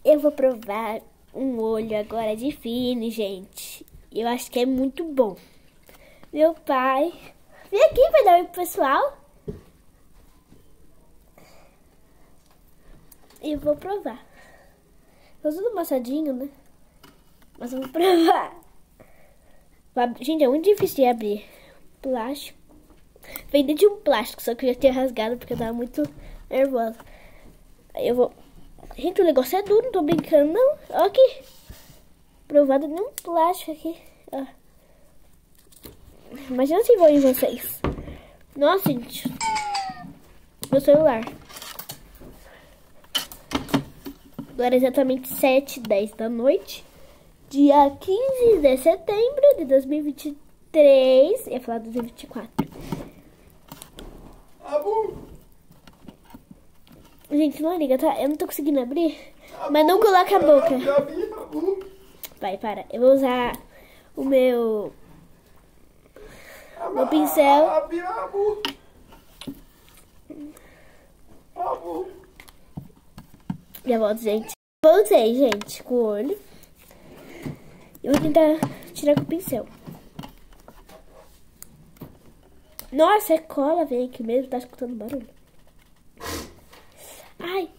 Eu vou provar um olho agora de Fini, gente. Eu acho que é muito bom. Meu pai... Vem aqui, vai dar oi pro pessoal. E eu vou provar. Tô tudo amassadinho, né? Mas eu vou provar. Gente, é muito difícil de abrir. Plástico. Vem dentro de um plástico, só que eu já tinha rasgado porque eu tava muito nervosa. Aí eu vou... Gente, o negócio é duro, não tô brincando, não. Olha aqui. Provado num plástico aqui. Ó. Imagina se vou em vocês. Nossa, gente. Meu celular. Agora é exatamente 7h10 da noite. Dia 15 de setembro de 2023. Eu ia falar 2024. Gente, não liga, tá? Eu não tô conseguindo abrir. Mas não coloca a boca. Vai, para. Eu vou usar o meu pincel. Já volto, gente. Voltei, gente, com o olho. Eu vou tentar tirar com o pincel. Nossa, é cola, vem aqui mesmo. Tá escutando barulho. Ai.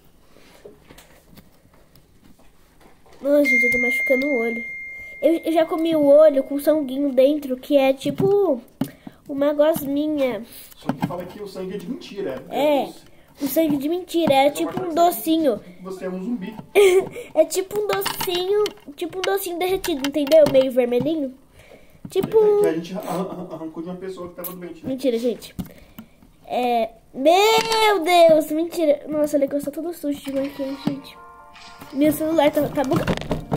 Nossa, gente, eu tô machucando o olho. Eu já comi o olho com sanguinho dentro, que é tipo uma gosminha. Só que fala que o sangue é de mentira. O sangue de mentira. É tipo um docinho. Você é um zumbi. É tipo um docinho derretido, entendeu? Meio vermelhinho. Tipo... Que a gente arrancou de uma pessoa que tava doente, né? Mentira, gente. Meu Deus, mentira. Nossa, o negócio tá todo sujo de maquiagem, gente. Meu celular tá bugado.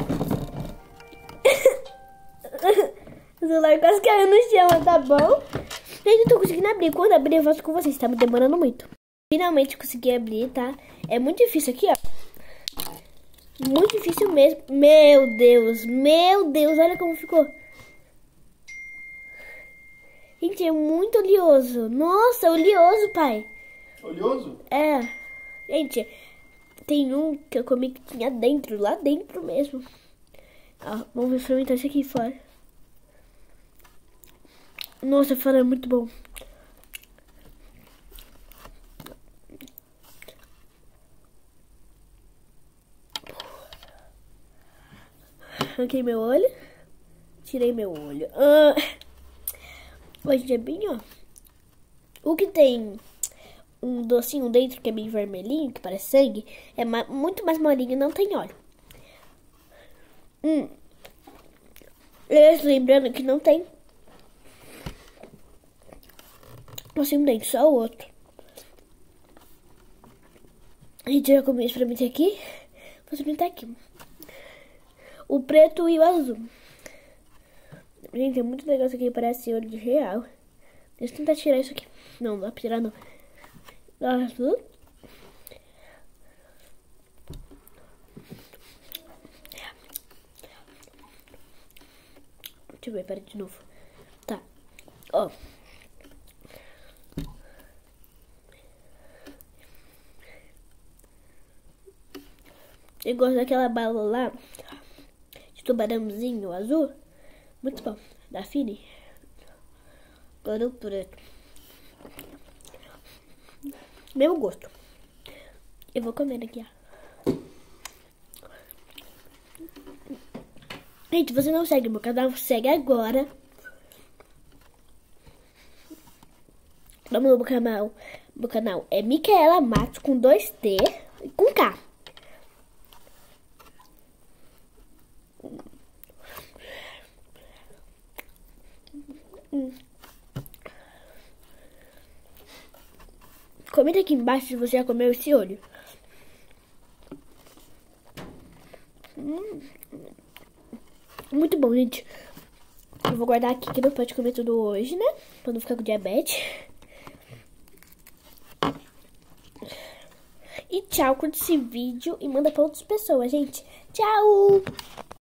O celular quase caiu no chão, tá bom? Gente, não tô conseguindo abrir. Quando abrir, eu volto com vocês. Tá me demorando muito. Finalmente consegui abrir, tá? É muito difícil aqui, ó. Muito difícil mesmo. Meu Deus, olha como ficou. Gente, é muito oleoso. Nossa, oleoso, pai. Oleoso? É. Gente, tem um que eu comi que tinha dentro, lá dentro mesmo. Ó, vamos experimentar esse aqui fora. Nossa, fora é muito bom. Arranquei meu olho. Tirei meu olho. Hoje é bem, ó. O que tem um docinho dentro que é bem vermelhinho, que parece sangue, é muito mais molinho e não tem óleo. Lembrando que não tem docinho dentro, só o outro. A gente já comeu, experimentei aqui. Vou experimentar aqui. O preto e o azul. Gente, é muito legal isso aqui, parece olho de real. Deixa eu tentar tirar isso aqui. Não, dá pra tirar não. Azul. Deixa eu ver, pera de novo. Tá, ó. Eu gosto daquela bala lá, de tubarãozinho azul. Muito bom. Da Fini. Agora o preto. Mesmo gosto. Eu vou comer aqui, ó. Gente, você não segue meu canal, segue agora. Vamos no canal. Meu canal é Micaela Matos com 2T e com K. Comenta aqui embaixo se você já comeu esse olho. Muito bom, gente. Eu vou guardar aqui, que não pode comer tudo hoje, né? Pra não ficar com diabetes. E tchau, curte esse vídeo e manda pra outras pessoas, gente. Tchau!